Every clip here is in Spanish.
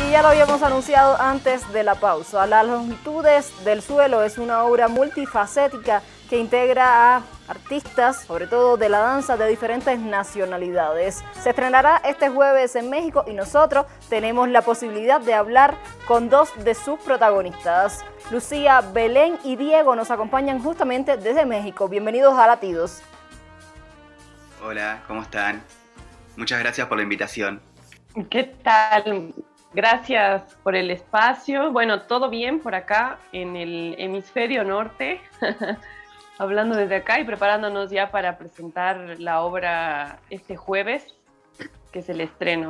Y ya lo habíamos anunciado antes de la pausa. Las longitudes del suelo es una obra multifacética que integra a artistas, sobre todo de la danza, de diferentes nacionalidades. Se estrenará este jueves en México y nosotros tenemos la posibilidad de hablar con dos de sus protagonistas. Lucía, Belén y Diego nos acompañan justamente desde México. Bienvenidos a Latidos. Hola, ¿cómo están? Muchas gracias por la invitación. ¿Qué tal? Gracias por el espacio. Bueno, todo bien por acá en el hemisferio norte, hablando desde acá y preparándonos ya para presentar la obra este jueves, que es el estreno.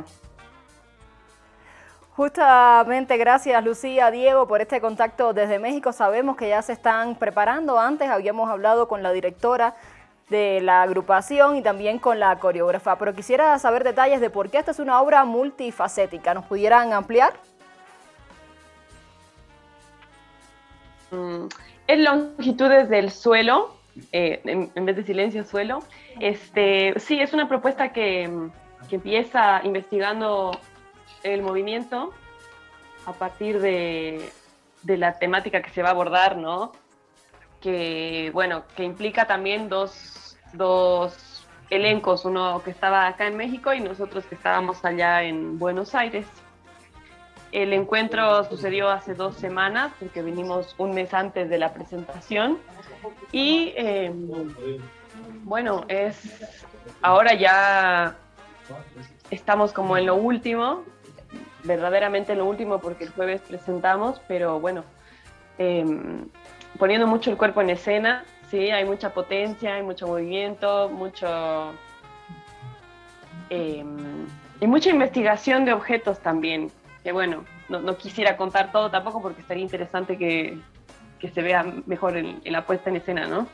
Justamente gracias Lucía, Diego, por este contacto desde México. Sabemos que ya se están preparando. Antes habíamos hablado con la directora de la agrupación y también con la coreógrafa, pero quisiera saber detalles de por qué esta es una obra multifacética. ¿Nos pudieran ampliar? Es Longitudes del Suelo, en vez de Silencio Suelo. Sí, es una propuesta que empieza investigando el movimiento a partir de la temática que se va a abordar, ¿no? Que implica también dos elencos, uno que estaba acá en México y nosotros que estábamos allá en Buenos Aires. El encuentro sucedió hace 2 semanas, porque vinimos un mes antes de la presentación, y ahora ya estamos como en lo último, verdaderamente en lo último, porque el jueves presentamos, pero bueno, poniendo mucho el cuerpo en escena. Sí, hay mucha potencia, hay mucho movimiento, y mucha investigación de objetos también, que bueno, no quisiera contar todo tampoco porque estaría interesante que se vea mejor en la puesta en escena, ¿no?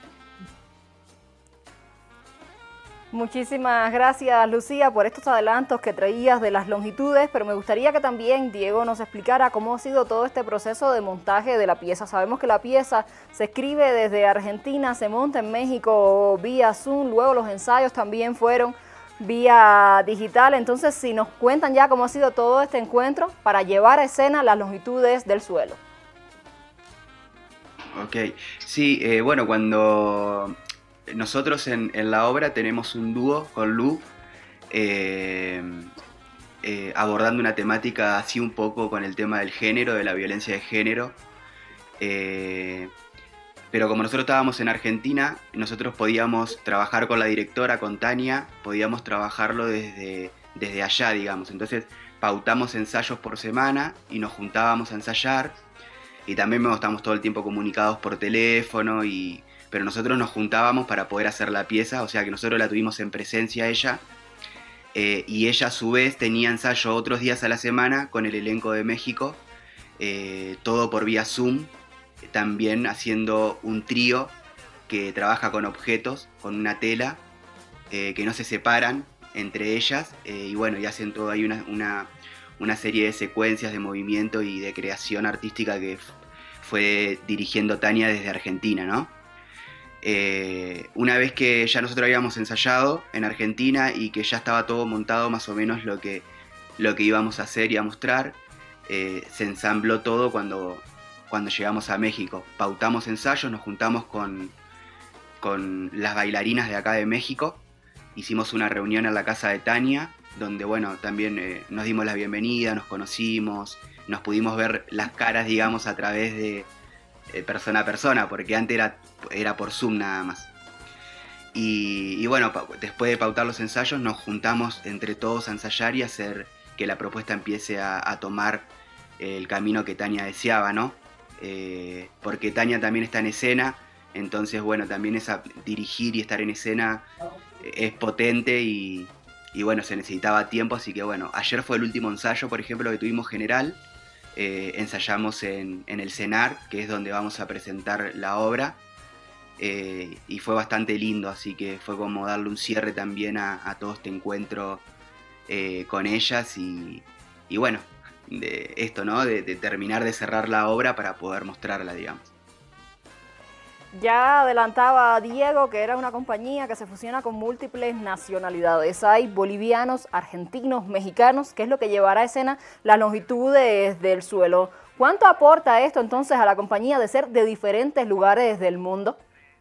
Muchísimas gracias Lucía por estos adelantos que traías de las longitudes, pero me gustaría que también Diego nos explicara cómo ha sido todo este proceso de montaje de la pieza. Sabemos que la pieza se escribe desde Argentina, se monta en México vía Zoom, luego los ensayos también fueron vía digital. Entonces, si nos cuentan ya cómo ha sido todo este encuentro para llevar a escena las longitudes del suelo. Ok, sí, cuando nosotros en la obra tenemos un dúo con Lu, abordando una temática así un poco con el tema del género, de la violencia de género. Pero como nosotros estábamos en Argentina, nosotros podíamos trabajar con la directora, con Tania, podíamos trabajarlo desde allá, digamos. Entonces pautamos ensayos por semana y nos juntábamos a ensayar. Y también estábamos todo el tiempo comunicados por teléfono, pero nosotros nos juntábamos para poder hacer la pieza, o sea que nosotros la tuvimos en presencia ella. Y ella a su vez tenía ensayo otros días a la semana con el elenco de México, todo por vía Zoom, también haciendo un trío que trabaja con objetos, con una tela, que no se separan entre ellas, y bueno, y hacen todo ahí una serie de secuencias de movimiento y de creación artística que fue dirigiendo Tania desde Argentina, ¿no? Una vez que ya nosotros habíamos ensayado en Argentina y que ya estaba todo montado más o menos lo que íbamos a hacer y a mostrar, se ensambló todo cuando llegamos a México. Pautamos ensayos, nos juntamos con las bailarinas de acá de México, hicimos una reunión en la casa de Tania, donde bueno, también nos dimos la bienvenida, nos conocimos, nos pudimos ver las caras, digamos, a través de persona a persona, porque antes era por Zoom nada más. Y bueno, después de pautar los ensayos nos juntamos entre todos a ensayar y hacer que la propuesta empiece a tomar el camino que Tania deseaba, ¿no? Porque Tania también está en escena, entonces bueno, también dirigir y estar en escena es potente y bueno, se necesitaba tiempo, así que bueno, ayer fue el último ensayo, por ejemplo, que tuvimos general. Ensayamos en el CENAR, que es donde vamos a presentar la obra, y fue bastante lindo, así que fue como darle un cierre también a todo este encuentro con ellas y bueno, de terminar de cerrar la obra para poder mostrarla, digamos. Ya adelantaba Diego que era una compañía que se fusiona con múltiples nacionalidades. Hay bolivianos, argentinos, mexicanos, que es lo que llevará a escena las longitudes del suelo. ¿Cuánto aporta esto entonces a la compañía de ser de diferentes lugares del mundo?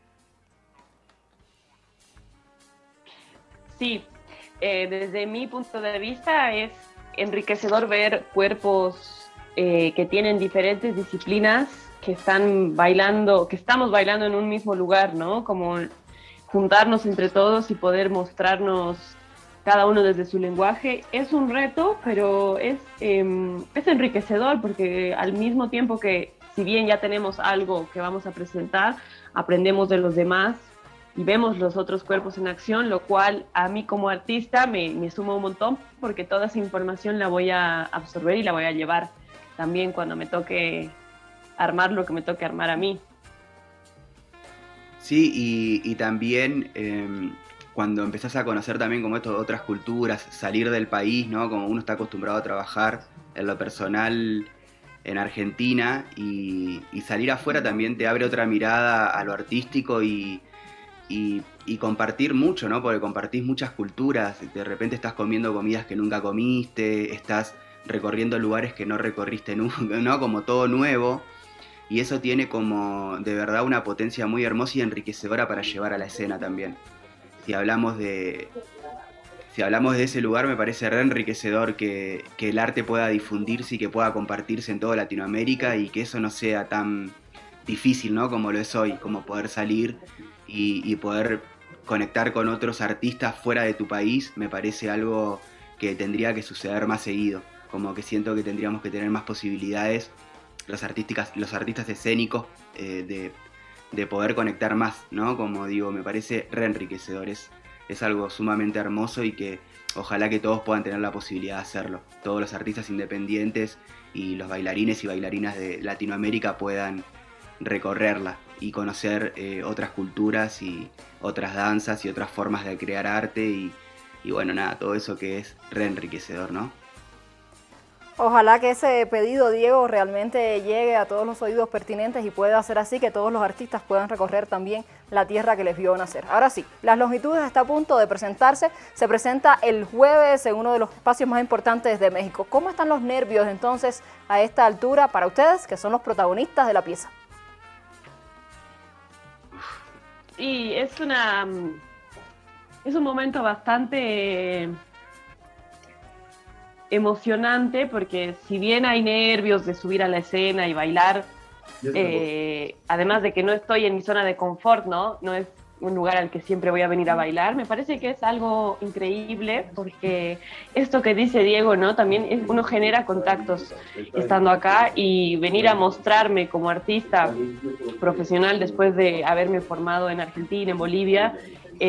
Sí, desde mi punto de vista es enriquecedor ver cuerpos que tienen diferentes disciplinas, que están bailando, que estamos bailando en un mismo lugar, ¿no? Como juntarnos entre todos y poder mostrarnos cada uno desde su lenguaje. Es un reto, pero es enriquecedor porque al mismo tiempo que, si bien ya tenemos algo que vamos a presentar, aprendemos de los demás y vemos los otros cuerpos en acción, lo cual a mí como artista me suma un montón porque toda esa información la voy a absorber y la voy a llevar también cuando me toque armar lo que me toque armar a mí. Sí, y también cuando empezás a conocer también como esto, otras culturas, salir del país, ¿no? Como uno está acostumbrado a trabajar en lo personal en Argentina y salir afuera también te abre otra mirada a lo artístico y compartir mucho, ¿no? Porque compartís muchas culturas, de repente estás comiendo comidas que nunca comiste, estás recorriendo lugares que no recorriste nunca, ¿no? Como todo nuevo. Y eso tiene como de verdad una potencia muy hermosa y enriquecedora para llevar a la escena también. Si hablamos de ese lugar, me parece re enriquecedor que el arte pueda difundirse y que pueda compartirse en toda Latinoamérica y que eso no sea tan difícil, ¿no? Como lo es hoy, como poder salir y poder conectar con otros artistas fuera de tu país, me parece algo que tendría que suceder más seguido. Como que siento que tendríamos que tener más posibilidades los artistas escénicos de poder conectar más, ¿no? Como digo, me parece re enriquecedor, es algo sumamente hermoso y que ojalá que todos puedan tener la posibilidad de hacerlo. Todos los artistas independientes y los bailarines y bailarinas de Latinoamérica puedan recorrerla y conocer otras culturas y otras danzas y otras formas de crear arte y bueno, nada, todo eso que es re enriquecedor, ¿no? Ojalá que ese pedido, Diego, realmente llegue a todos los oídos pertinentes y pueda hacer así que todos los artistas puedan recorrer también la tierra que les vio nacer. Ahora sí, Las Longitudes está a punto de presentarse. Se presenta el jueves en uno de los espacios más importantes de México. ¿Cómo están los nervios entonces a esta altura para ustedes, que son los protagonistas de la pieza? Y es un momento bastante emocionante porque si bien hay nervios de subir a la escena y bailar, además de que no estoy en mi zona de confort, ¿no? No es un lugar al que siempre voy a venir a bailar, me parece que es algo increíble porque esto que dice Diego, ¿no? También uno genera contactos estando acá y venir a mostrarme como artista profesional después de haberme formado en Argentina, en Bolivia,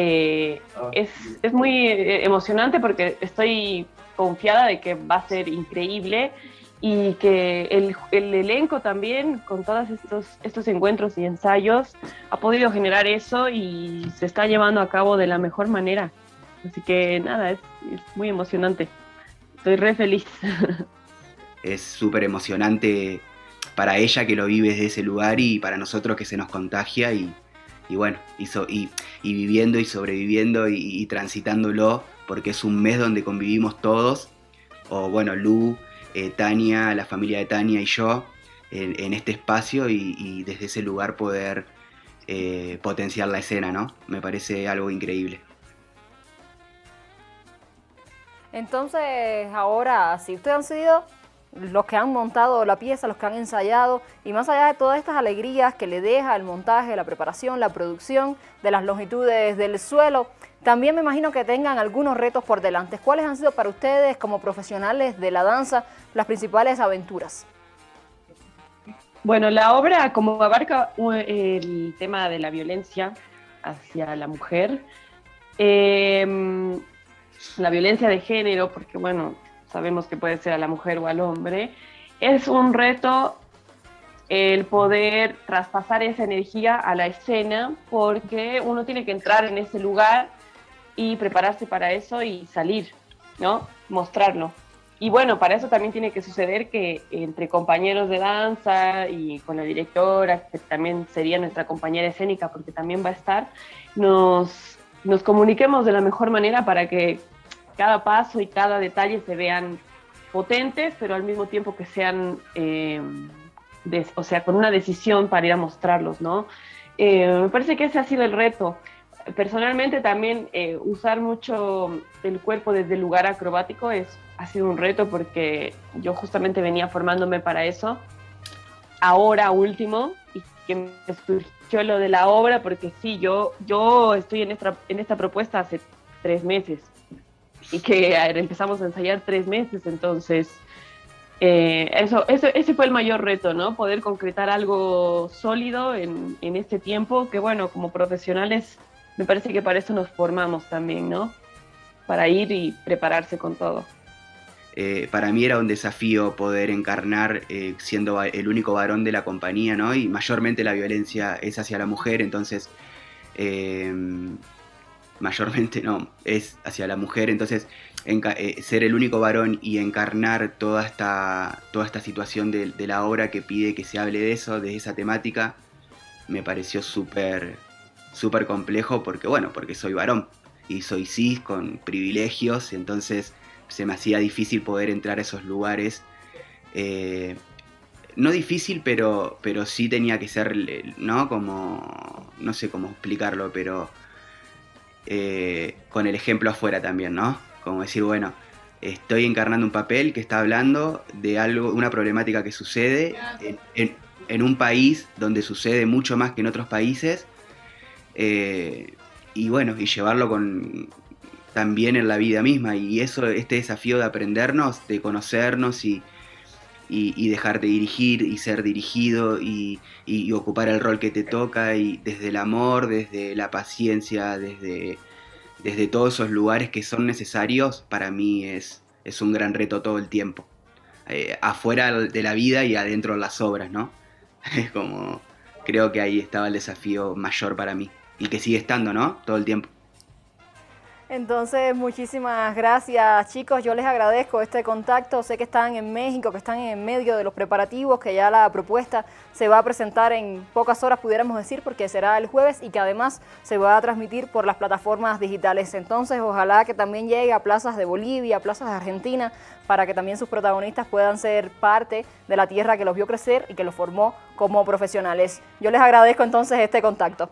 es muy emocionante porque estoy confiada de que va a ser increíble y que el elenco también, con todos estos encuentros y ensayos, ha podido generar eso y se está llevando a cabo de la mejor manera. Así que nada, es muy emocionante. Estoy re feliz. Es súper emocionante para ella que lo vive desde ese lugar y para nosotros que se nos contagia y bueno, y viviendo y sobreviviendo y transitándolo, porque es un mes donde convivimos todos, o bueno, Lu, Tania, la familia de Tania y yo, en este espacio y desde ese lugar poder potenciar la escena, ¿no? Me parece algo increíble. Entonces, ahora, si ustedes han sido los que han montado la pieza, los que han ensayado, y más allá de todas estas alegrías que le deja el montaje, la preparación, la producción de Las Longitudes del Suelo, también me imagino que tengan algunos retos por delante. ¿Cuáles han sido para ustedes, como profesionales de la danza, las principales aventuras? Bueno, la obra, como abarca el tema de la violencia hacia la mujer, la violencia de género, porque bueno, sabemos que puede ser a la mujer o al hombre, es un reto el poder traspasar esa energía a la escena, porque uno tiene que entrar en ese lugar y prepararse para eso y salir, ¿no? Mostrarlo. Y bueno, para eso también tiene que suceder que entre compañeros de danza y con la directora, que también sería nuestra compañera escénica porque también va a estar, nos comuniquemos de la mejor manera para que cada paso y cada detalle se vean potentes, pero al mismo tiempo que sean, o sea, con una decisión para ir a mostrarlos, ¿no? Me parece que ese ha sido el reto. Personalmente también usar mucho el cuerpo desde el lugar acrobático ha sido un reto porque yo justamente venía formándome para eso, ahora último, y que me surgió lo de la obra porque sí, yo estoy en esta propuesta hace 3 meses y que empezamos a ensayar 3 meses, entonces ese fue el mayor reto, ¿no? Poder concretar algo sólido en este tiempo, que bueno, como profesionales me parece que para eso nos formamos también, ¿no? Para ir y prepararse con todo. Para mí era un desafío poder encarnar siendo el único varón de la compañía, ¿no? Y mayormente la violencia es hacia la mujer, entonces mayormente no, es hacia la mujer, entonces ser el único varón y encarnar toda esta situación de la obra que pide que se hable de eso, de esa temática, me pareció súper complejo porque soy varón y soy cis con privilegios, entonces se me hacía difícil poder entrar a esos lugares. No difícil, pero sí tenía que ser, ¿no? Como, no sé cómo explicarlo, pero con el ejemplo afuera también, ¿no? Como decir, bueno, estoy encarnando un papel que está hablando de algo, una problemática que sucede en un país donde sucede mucho más que en otros países, y bueno, y llevarlo también en la vida misma, y este desafío de aprendernos, de conocernos y dejarte dirigir y ser dirigido y ocupar el rol que te toca, y desde el amor, desde la paciencia, desde todos esos lugares que son necesarios, para mí es un gran reto todo el tiempo, afuera de la vida y adentro de las obras, ¿no? Es como, creo que ahí estaba el desafío mayor para mí, y que sigue estando, ¿no? Todo el tiempo. Entonces, muchísimas gracias, chicos. Yo les agradezco este contacto. Sé que están en México, que están en medio de los preparativos, que ya la propuesta se va a presentar en pocas horas, pudiéramos decir, porque será el jueves y que además se va a transmitir por las plataformas digitales. Entonces, ojalá que también llegue a plazas de Bolivia, a plazas de Argentina, para que también sus protagonistas puedan ser parte de la tierra que los vio crecer y que los formó como profesionales. Yo les agradezco entonces este contacto.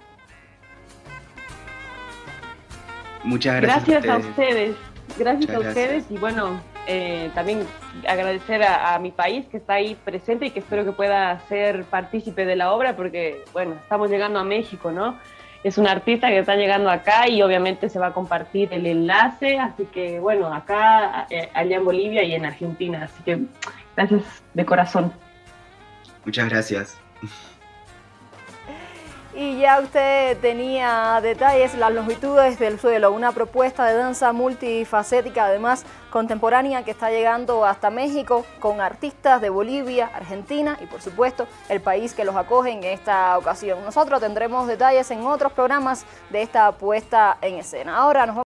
Muchas gracias. Gracias a ustedes. Gracias a ustedes y bueno, también agradecer a mi país que está ahí presente y que espero que pueda ser partícipe de la obra porque, bueno, estamos llegando a México, ¿no? Es un artista que está llegando acá y obviamente se va a compartir el enlace, así que, bueno, acá, allá en Bolivia y en Argentina, así que gracias de corazón. Muchas gracias. Y ya usted tenía detalles, las longitudes del suelo, una propuesta de danza multifacética, además contemporánea, que está llegando hasta México con artistas de Bolivia, Argentina y por supuesto el país que los acoge en esta ocasión. Nosotros tendremos detalles en otros programas de esta puesta en escena. Ahora nos